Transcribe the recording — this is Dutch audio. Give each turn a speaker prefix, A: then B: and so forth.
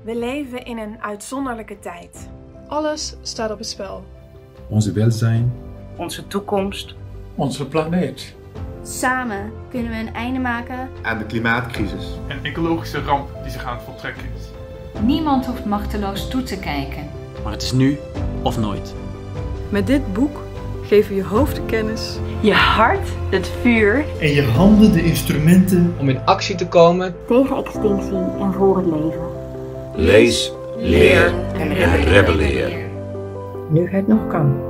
A: We leven in een uitzonderlijke tijd.
B: Alles staat op het spel.
C: Onze welzijn.
D: Onze toekomst.
E: Onze planeet.
F: Samen kunnen we een einde maken
G: aan de klimaatcrisis.
H: Een ecologische ramp die zich aan het voltrekken is.
I: Niemand hoeft machteloos toe te kijken.
J: Maar het is nu of nooit.
K: Met dit boek geven je hoofd de kennis,
D: je hart het vuur
L: en je handen de instrumenten
M: om in actie te komen
N: tegen extinctie en voor het leven.
O: Lees, leer en rebelleer.
P: Nu het nog kan.